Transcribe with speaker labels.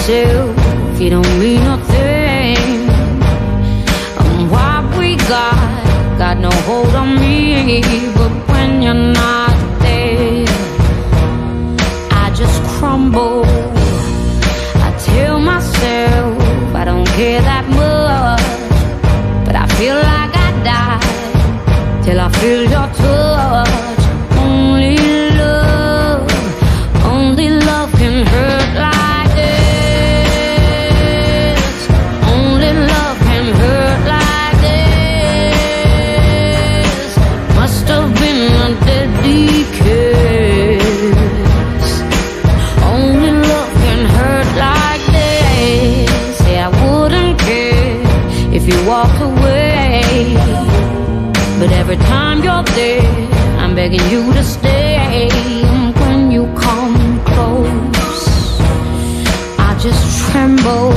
Speaker 1: yourself, you don't mean nothing. What we got no hold on me. But when you're not there, I just crumble. I tell myself I don't care that much, but I feel like I die till I feel your touch. Only love can hurt like this. Only love can hurt like this. Must have been a deadly kiss. Only love can hurt like this. Say I wouldn't care if you walked away, but every time you're there, I'm begging you to stay. When you come close, I just tremble.